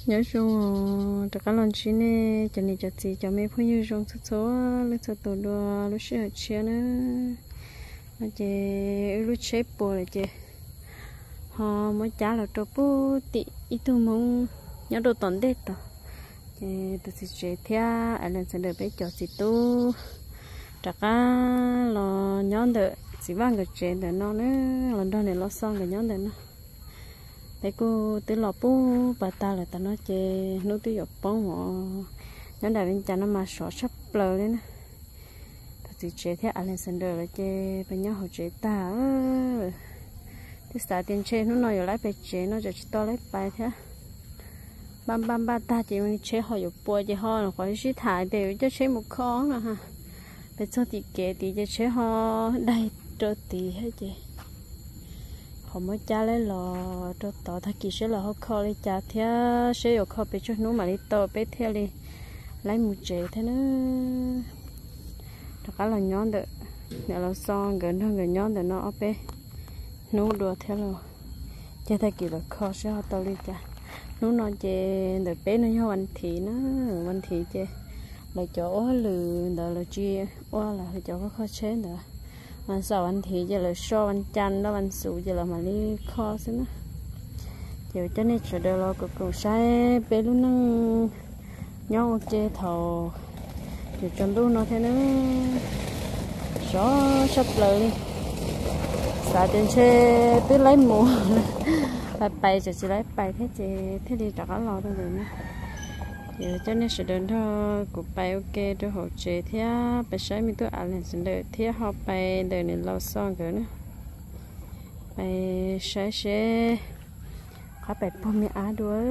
nhớ chung tất cả lần chín này cho nên cho chị cho mấy phụ nữ trong số lúc sau tổ đua lúc sẽ chia nữa mà chị lúc xếp bộ là chị họ mới trả là cho bố tị ít tu mong nhớ đồ tốn đấy tao chị tôi sẽ chơi theo anh em sẽ được biết cho chị tu tất cả là nhớ được chỉ vang cái chuyện để nó nữa lần đó này nó xong cái nhớ được nó để cô tới lọ bố bà ta là ta nói chê nó tới dọc bóng họ nó đại bên cha nó mà sọ sắp lờ lên thì chế theo Alexander là chê bên nhau họ chế ta thì sao tiền chế nó nói lại về chế nóจะto lấy bài thế băm băm ba ta chỉ mình chế họ dọc bùa chỉ họ là khỏi chỉ thải đều cho chế một khó mà ha bây giờ thì kể thì cho chế họ đây cho tí hết chị họ mới cha lấy lò cho tỏ thay kỳ sẽ là họ kho lấy cha theo sẽ có kho bị cho nó mà đi tàu bé theo đi lấy một chế thế nữa tất cả là nhón được để là son gần hơn gần nhón để nó ở bé nấu đùa theo là cha thay kỳ là kho sẽ họ tàu đi cha nấu nó chè được bé nó nhau anh thị nó anh thị chè là chỗ lừ đó là chia qua là chỗ có kho chế nữa mà sao anh thì giờ là so anh chăn đó anh sụ giờ là mà đi kho xí nữa chiều cho nên chờ đợi lo cực sai bé lúc nâng nhau chê thầu chiều trong lúc nó thế nữa gió sắp lời đi xả trên xe tới lấy mùa bài bài chỉ lấy bài thế chị thế đi trả lo thôi rồi nữa giờ cho nên sẽ đến thôi cụ bài ok tôi hỗ trợ theo bài sai mình tôi ăn lên xin đợi theo họ bài đời này lâu xong rồi nữa bài sai sẽ có bài bom mì á đuối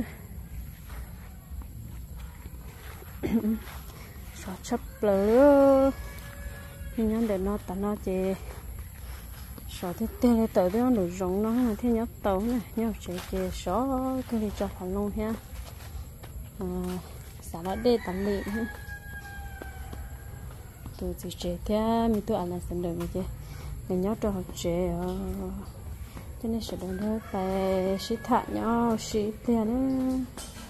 sợ chấp lỡ nhưng nhóm để nó tao nó chỉ sợ thế tên này tới nó được rộng nó là thế nhóc tàu này nhau chỉ sợ cái gì cho phải luôn ha xả nó đê tắm lị tôi chỉ chế theo mình tôi ăn là xem được như thế mình nhớ cho học chế cho nên sẽ đồng thời phải xí thả nhau xí tiền nữa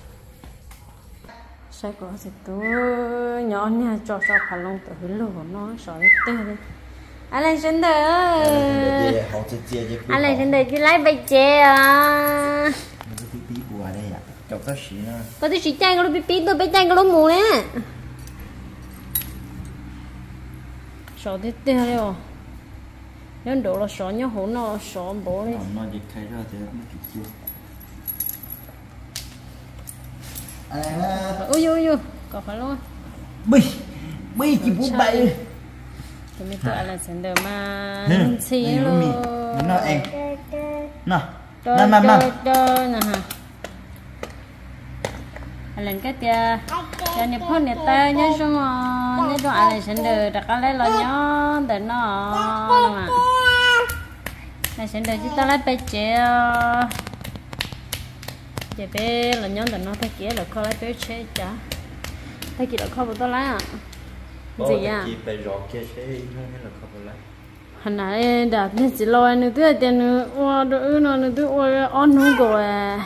sai có gì tôi nhỏ nha cho sao phải long từ lỗ nó sợ hết tên đi Alexander ơi Alexander đi lấy bạch chế à chọc cái gì nữa có tôi chỉ chay cái lỗ bí tôi bé chay cái lỗ mù nè sợ thế tê rồi nếu đổ là sợ nhá hổ nó sợ bố đi nó dịch khai ra thì nó kịp chưa ui có phải luôn bi chỉ muốn bay thì mình tự là sẵn được mà xí luôn nó em nè nè hả lần cái tia cho nên phun này ta nhớ xong rồi nhớ đoạn này sẵn được đặt cái lấy lo nhớ để nó mà này sẵn được chúng ta lấy bé chế chế bé là nhớ để nó thay kia là kho lấy bé chế chả thay kia là kho bao lấy à gì à phải rõ kia chế là kho bao lấy hành này đặt nên chỉ lo nữa thứ tiền nữa ô đỡ nó nữa thứ ô on nó rồi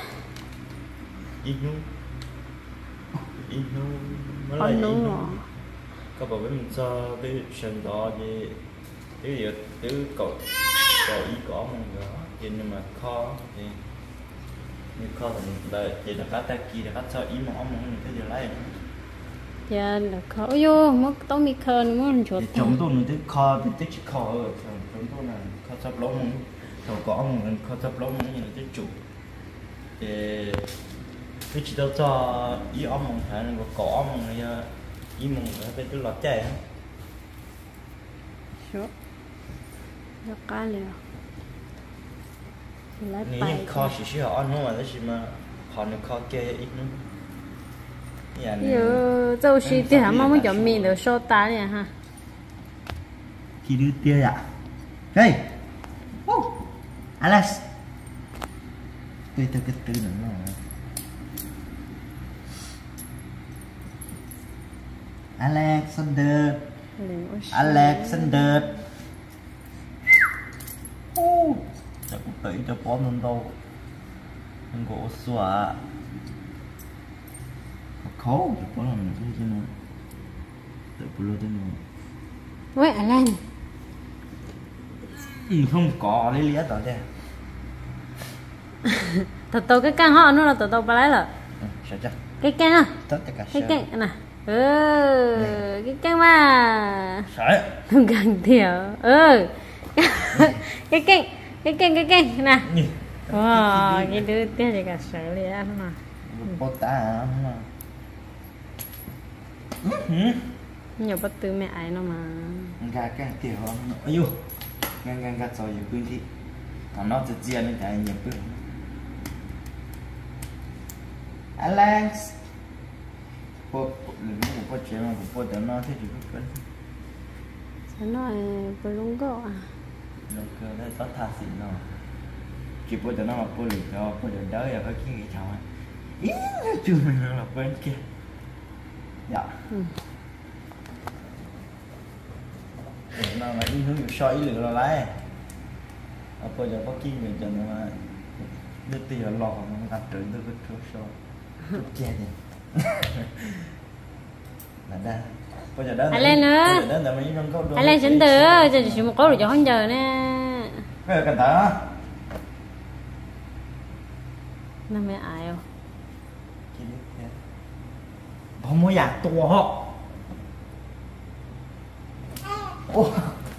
ăn nấu các bạn biết mình cho cái sườn đó thì cái gì cái cậu ý có mà đó nhưng mà kho thì như kho thì là chỉ là cá ta kia là cá cho ý mà ông muốn cái gì lấy dạ là kho vô mất tao mi khờ nữa muốn chuột chúng tôi nói tới kho thì tích kho ở chúng tôi là kho sắp lỗ muốn kho có ông kho sắp lỗ muốn như là tích chủ thì cái chỉ cho ý ông mong phải là có ông mong ý mong phải tôi lọt chạy hả? Sure. Nó cá liền. Nếu kho chỉ họ ăn không mà nó chỉ mà họ nó kho kia ít nữa. Giờ châu xí thì hả mong mới chọn mì được số tá nè ha. Khi đưa tia ạ. Hey. Alex. Tôi cái từ nữa. Alexander chắc cũng tới cho bón luôn đâu đừng có xóa khó thì có làm cái cho nó tự bự lên mà vậy lên không có lấy lía tao đây thật tôi cái căn họ nó là tôi phải lấy là sao chắc cái căn à tất cả cái căn nè cái căn mà sợ không cần thiểu cái căn nè wow cái đứa tiếc gì cả sợ liền ăn mà bò ta nhiều bất tư mẹ ấy nó mà gà càng tiểu ơi呦gà sò nhiềuพื้นที่nóจะเจียนแต่nhiềuพื้นAlex poหรือpoเจียนpoเดี๋ยวnó thế thì cũng sao nói po lung gõ à lung gõ đấy có thà xịn nó chỉ po ดี๋ยวnó mà po lười cho poเดี๋ยวđỡ là có cái gì chồng ý chưa mình là bên kia dạ nó là ý hướng so ý lượng là lấy bây giờ có kim mình cho nó mà đưa tiền là lò nó đặt trở từ cái chỗ so chút che đi là đa bây giờ đó anh lên nữa anh lên xin từ cho chỉ một câu rồi cho không giờ nè cái là cần tả nó mới ai không không có giặt tua họ ô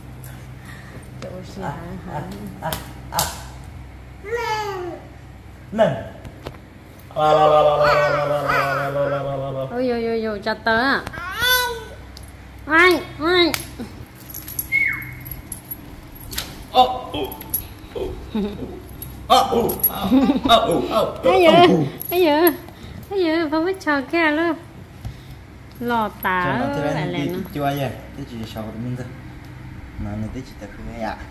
lên ôi chặt tớ à ai cái gì không biết chờ kia luôn lò tả lại lên nó chưa vậy cái gì sao mình thôi mà này cái gì ta không nghe à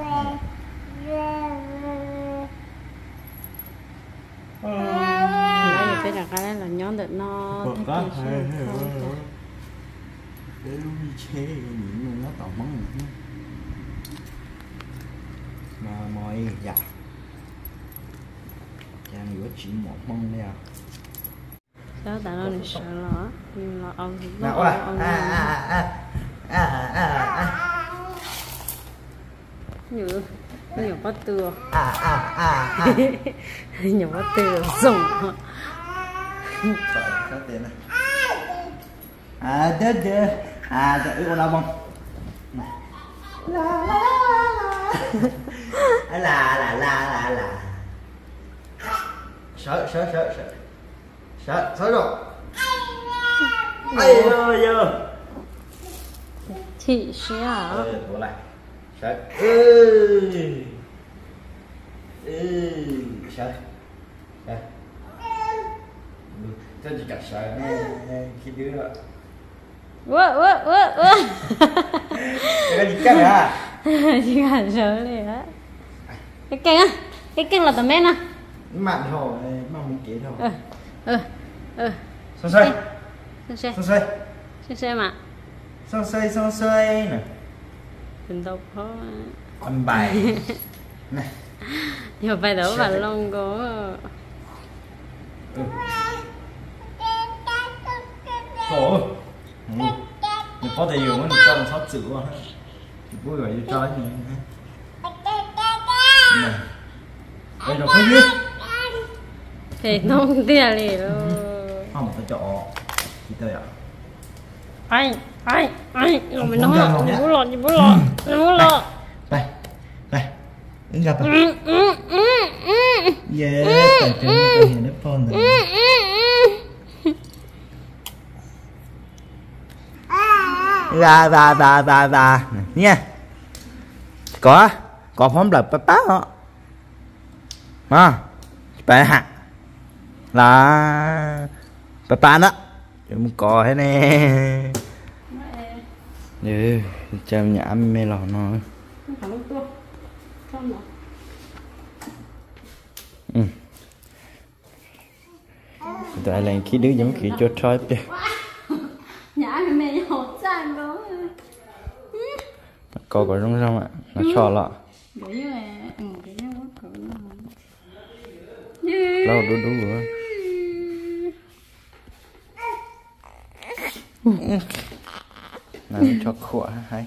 nãy giờ cái cái là nhóm được nó để luôn đi chơi những nó tao mắng mà mọi dạ chàng giữa chỉ một mong đây à đó tại nó được sợ lỏ nhưng là ông thì nó nhiều bắt từa nhiều bắt từa dùng có tiền này đứt cho yêu nào không là sợ rồi ơi ơi chị sẽ à lại sợ sợ cho chị cả sợ khi đứa cái gì căng hả chị cả sợ liền á cái căng là tầm mấy nè mặn hồ mong mình kỹ thôi xoay mà xoay nè tình đâu khó âm bài này nhiều bài đấu và lông có khổ mình có thể dùng nó cho một sót chữ quá vui vẻ cho trói gì này đây rồi không biết thì nó không tiền liền luôn không phải chọ gì đây ạ anh rồi mình nói đừng muốn lọt đây đứng gặp yeah tại trên cái hình đất phone rồi và nha có phóng lập bắp họ bà hạt là bà đó chúng có thế nè ừ chăm nhà mê lò nó tại là khi đứa giống kiểu cho trói kìa nhã mẹ nhỏ chán đó có đúng không ạ nó cho lọ lâu đủ rồi nào cho khỏe hay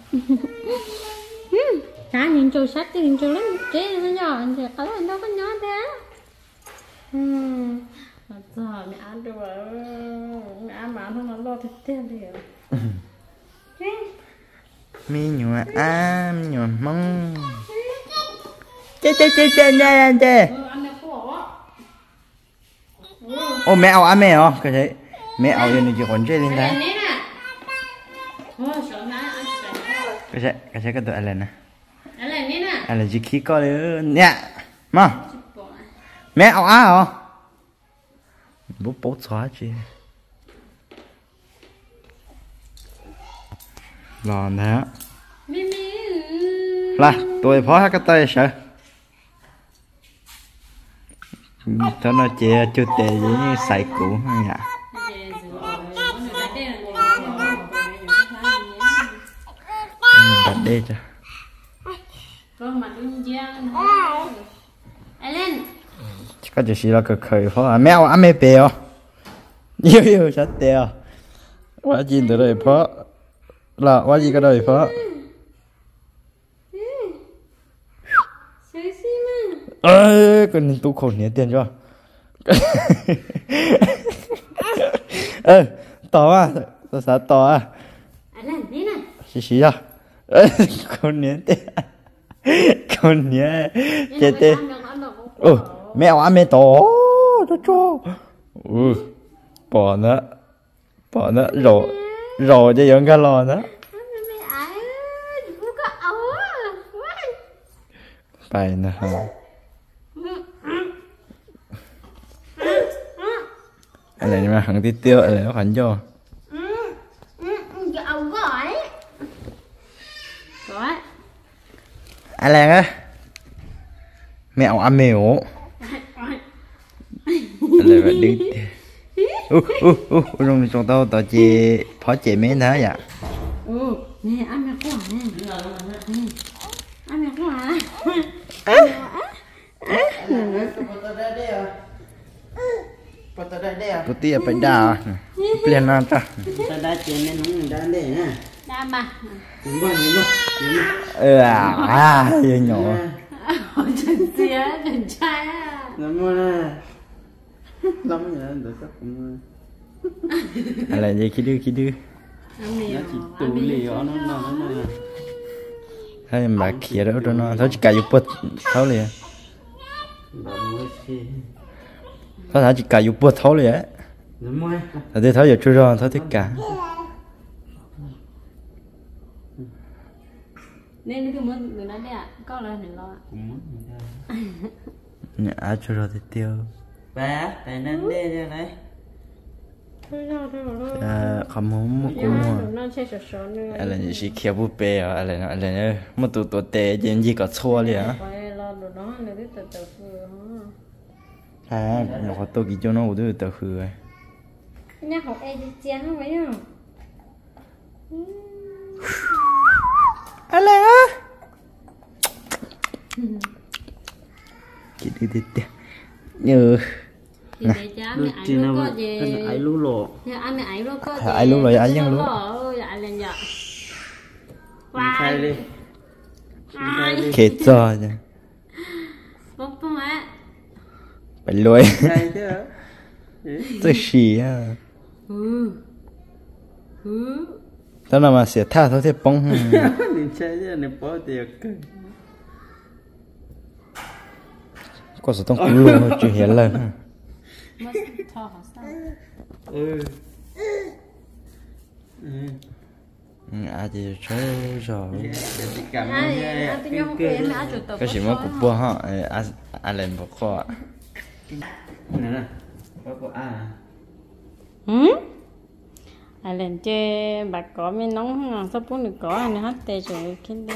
cá nhìn trâu sắt thì nhìn trâu lắm chế nó nhỏ thì có anh đâu có nhỏ thế giờ mẹ ăn được mẹ ăn mà nó lo thịt tiền đi mi nhựa nhựa mông chơi nha chơi ô mẹ ao ăn mẹ không cái đấy mẹ ao lên thì còn chơi lên đấy cái tụi anh nè anh là chỉ khí có đấy nè mà mẹ ao á hả bố bố xóa chứ lò nè là tôi phó cái tay sợ cho nó chè chưa tệ với xài cũ nhỉ đặt đê cho có chỉ là cái khởi phó mèo ăn mấy bèo yêu sát tèo quá gì từ đây phó là quá gì cái đây phó con tu khổ nhớ tiền cho to à sao to à xí à con nhớ tiền con nhớ chết tiền mèo ăn mèo to cho bỏ nữa rồi cho giống cái lò nữa bài nữa hả anh này mà hàng tí tiêu anh này nó khánh cho anh này á mèo ăn mèo anh này phải đứng trong trong tao chị phó chị mấy nữa vậy nè ăn mèo quả nè ăn mèo quả bố tia phải đào liền làm ta đá chén nên không đá để nè đá mà giờ nhỏ chân xía chân trai à lắm mà lắm nhỉ được chắc cũng là gì khi đưa nó chỉ tủ lì nó hay mà kia đó cho nó chỉ cài bớt tháo liền tháo chỉ cài bớt tháo liền á thì tháo giờ chưa rồi tháo tất cả nên cái muốn người nói đấy ạ có là phải lo cũng muốn à chưa rồi thì tiêu ba tại nên đây ra đấy không muốn anh là chỉ kia bút bê anh là một tụ tệ gì có xua liền á nó có tôi kỹ cho nó cũng được tự hư rồi nhà học em đi chén không mấy không anh là chị đi như được chỉ nào cần ai lú lộ anh này ấy luôn có ai lú rồi ai dân lú dạ lên dạ khai đi khét cho nha bông bông á phải lôi khai chứ tôi xì à tao nào mà sẽ tha thôi thì bông mình chơi chứ này bỏ tiền có sự tông cú luôn chuyện hiện lên à thì chơi rồi cái gì mà cũng bua ha à lên một kho nè có à lên chơi bạc cỏ mới nóng ngon sắp bốn được cỏ anh hết tê rồi cái đi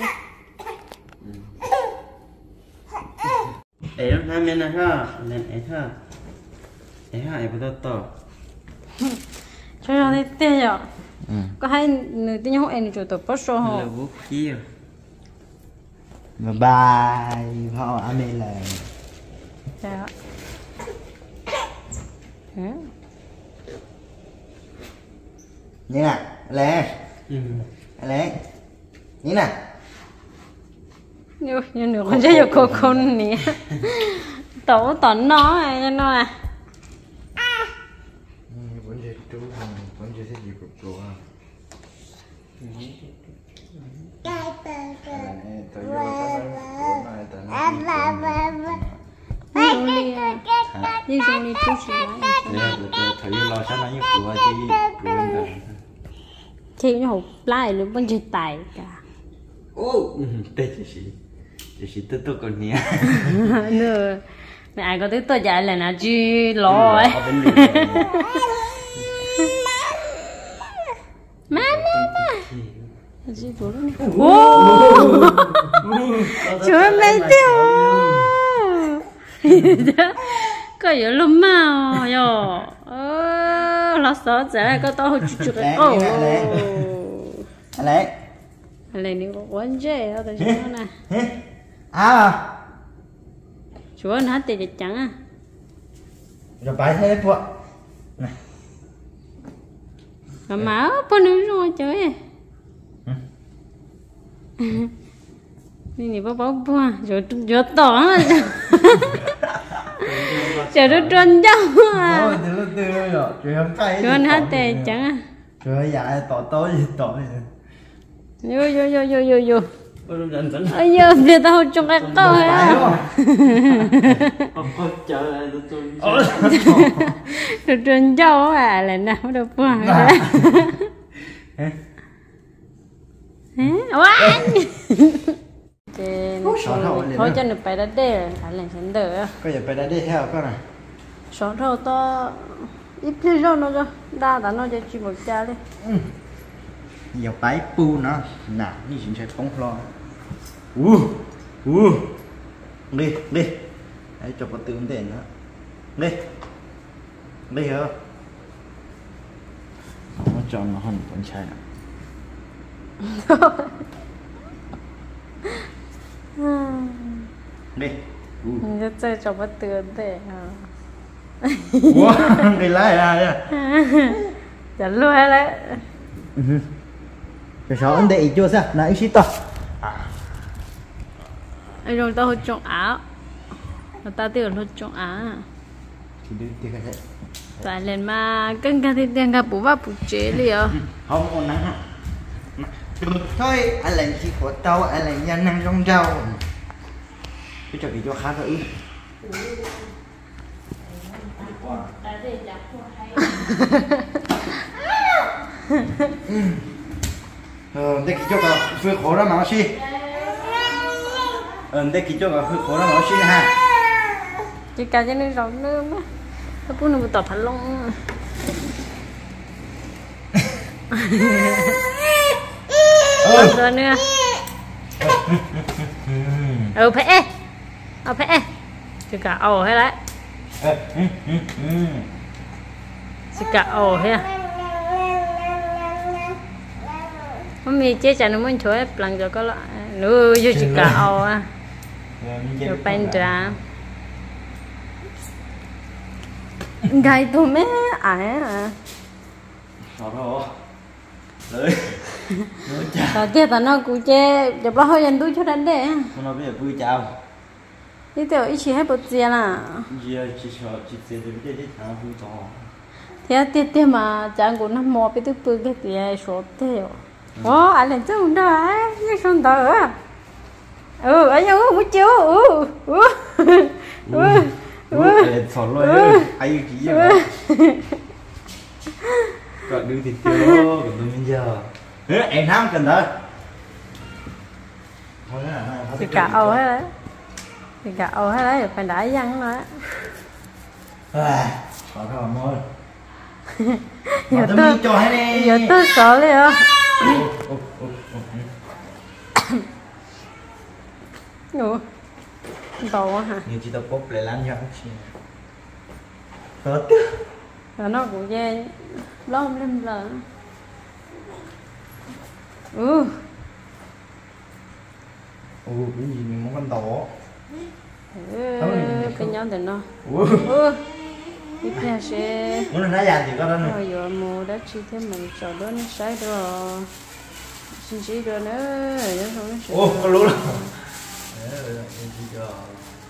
để nó men là ha lên ấy ha ấy bắt đầu chơi rồi tê rồi có hai người tin nhau em chủ tập bắt số họ là vũ khí bye byeพ่อ ăn mê là dạ như nào lẹ lẹ ní nè như nửa con chơi vô con nè tổ tận nó cho nó à vẫn chơi chú vẫn chơi cái gì của chú à đi xong đi chú chỉ lại thử lo sáng nay của chị nó hụt lại luôn vẫn chơi tài cả ô tê chị tôi còn nhé nữa mẹ ai có tới tôi dạy là nó chứ lo ấy má chị bố luôn ô chú em lấy tiêu có yếu lắm mà yo nó sợ sẽ có tao chụp cái cổ lấy lên đi có quấn dễ đâu tại chú này à chú anh hát tiền trắng à rồi bài thế phụ này mà máu bao nhiêu rồi chơi này bao bua rồi tỏ chờ nó trơn nhau à chú anh hát tiền trắng à trời dạ tỏ tối gì tỏ vô ôi giờ bây tao trong cái câu á rồi trơn nhau à là nào đâu qua quá thôi cho nó phải đã để anh làm sen đỡ có giờ phải đã đi theo con này sống thâu to ít phía sau nó cho đa đã nó cho chị một cha đi giờ bãi pu nó nè như chuyện sẽ không lo đi hãy cho con tương tiền nữa đi hả nó cho nó hơn con trai đi mình chơi cho bắt tương thế đi lại à chẳng luôn đấy cái số anh để chưa sao nãy xí to anh rồi tao hút trộn áo ta tưởng hút trộn áo thì đi cái thế tại lên mà cân cả thì tiền cả bố và bố chế liền không còn nắng thôi anh làm chỉ của tao anh làm nhân năng trong rau cái trò gì cho khá thôi đây kia cho cả phơi khổ đó mà xí đây kia cho cả phơi khổ đó mà xí ha chỉ cả cho nên rau nữa mà nó cũng nó tập phản long rồi nữa phải chỉ cả ồ hay đấy chỉ cả ồ hay mami chế chả nó muốn chơi lần rồi có lại nữa vô chỉ cả ồ à rồi bên trà gai thôi mấy ải à rồi kia tao nó cũng chơi để bao hơi dần tôi cho đến đây nó bây giờ vui chào đi tiểu ít chỉ hay bớt tiền à giờ chỉ sợ chỉ tiền thì bây giờ thằng vui to thế tiết mà chẳng có năm mò bị tức bự cái gì số theo anh làm sao đó á cái con tờ á ở đâu không chiếu thọ lôi ai chỉ vậy còn đưa thịt tiêu còn đưa bây giờ em thắng cần thôi thì cả ầu hết đấy thì cả ầu hết đấy phải đá răng nữa sợ thôi môi giờ tôi sợ liền Ủa to quá hả? Như chị tao bóp lại lăn cho hết rồi nó cũng dê lom lên lờ cái gì mình muốn con tổ cái nhóm thì nó ít nhà sẽ muốn nói gì thì có đó nữa rồi giờ mua đã chi thêm mình cho đó nó sai rồi xin chỉ rồi nữa giờ không nó ô có lúa rồi Đấy, em chỉ cho